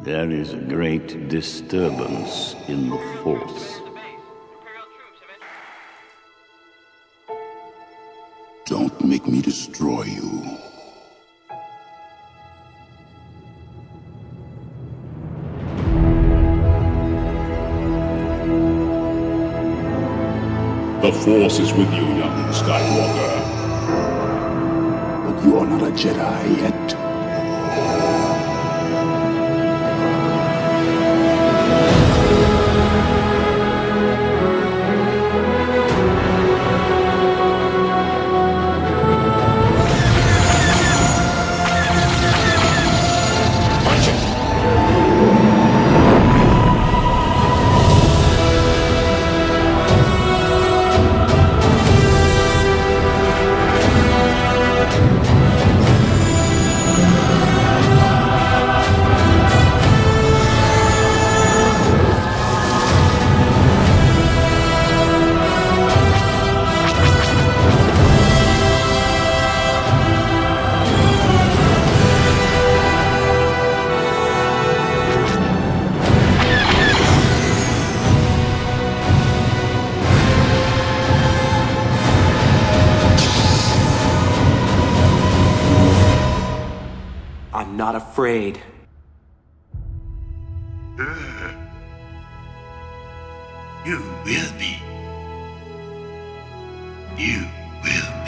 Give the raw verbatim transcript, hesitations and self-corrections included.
There is a great disturbance in the Force. Don't make me destroy you. The Force is with you, young Skywalker. But you are not a Jedi yet. I'm not afraid. You will be. You will